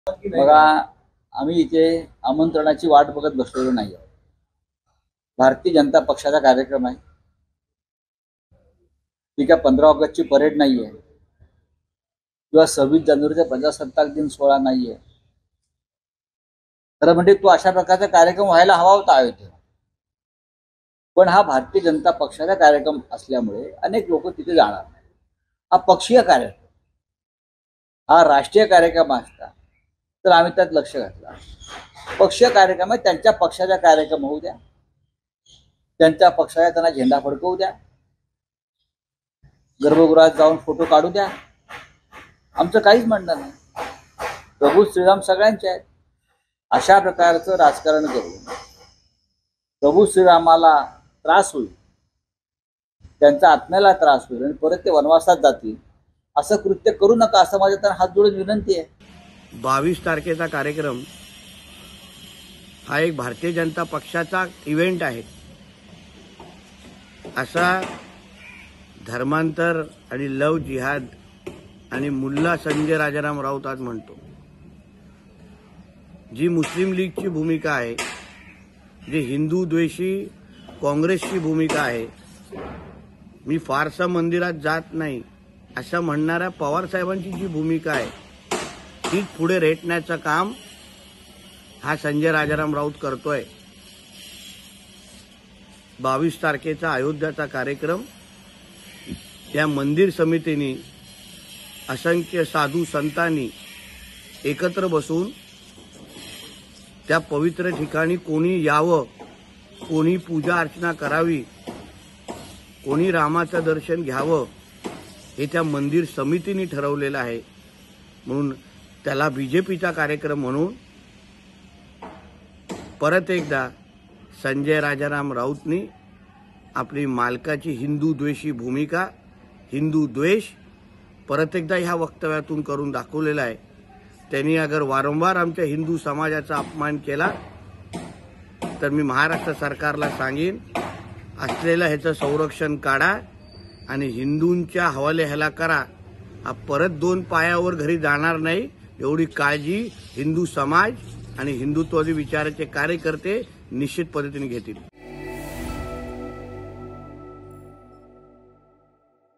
बघा, आम्ही इथे आमंत्रणाची वाट बघत बसलेलो नाही. भारतीय जनता पक्षाचा कार्यक्रम आहे. ती काय 15 ऑगस्टची परेड नाहीये किंवा 26 जानेवारीचा प्रजासत्ताक दिन सोहळा नाहीये. खरं म्हणजे तो अशा प्रकारचा कार्यक्रम व्हायला हवा होता अयोध्येत. पण हा भारतीय जनता पक्षाचा कार्यक्रम असल्यामुळे अनेक लोक तिथे जाणार नाही. हा पक्षीय कार्यक्रम, हा राष्ट्रीय कार्यक्रम असता तर आम्ही त्यात लक्ष घातलं. पक्षीय कार्यक्रम आहे, त्यांच्या पक्षाचा कार्यक्रम होऊ द्या, त्यांच्या पक्षाचा त्यांना झेंडा फडकवू द्या, गर्भगृहात जाऊन फोटो काढू द्या, आमचं काहीच म्हणणं नाही. प्रभू श्रीराम सगळ्यांचे आहेत. अशा प्रकारचं राजकारण करून प्रभू श्रीरामाला त्रास होईल, त्यांच्या आत्म्याला त्रास होईल आणि परत ते वनवासात जातील असं कृत्य करू नका, असं माझ्या तर हात जोडून विनंती आहे. 22 तारखेचा कार्यक्रम हा एक भारतीय जनता पक्षाचा इव्हेंट आहे, असा धर्मांतर आणि लव जिहाद आणि मुल्ला संजय राजाराम राऊत आज म्हणतो. जी मुस्लिम लीगची भूमिका आहे, जी हिंदू द्वेषी काँग्रेसची भूमिका आहे, मी फारसा मंदिरात जात नाही असं म्हणणाऱ्या पवार साहेबांची जी भूमिका आहे तीच पुढे रेटण्याचं काम हा संजय राजाराम राऊत करतोय. 22 तारखेचा अयोध्याचा कार्यक्रम त्या मंदिर समितीने असंख्य साधू संतांनी एकत्र बसून त्या पवित्र ठिकाणी कोणी यावं, कोणी पूजा अर्चना करावी, कोणी रामाचं दर्शन घ्यावं हे त्या मंदिर समितीने ठरवलेलं आहे. म्हणून त्याला बीजेपीचा कार्यक्रम म्हणून परत एकदा संजय राजाराम राऊतनी आपली मालकाची हिंदू द्वेषी भूमिका, हिंदू द्वेष परत एकदा ह्या वक्तव्यातून करून दाखवलेला आहे. त्यांनी अगर वारंवार आमच्या हिंदू समाजाचा अपमान केला तर मी महाराष्ट्र सरकारला सांगेन, असलेलं ह्याचं संरक्षण काढा आणि हिंदूंच्या हवाले ह्याला करा. हा परत 2 पायावर घरी जाणार नाही एवढी काळजी हिंदू समाज आणि हिंदुत्वादी विचाराचे कार्यकर्ते निश्चित पद्धतीने घेतील.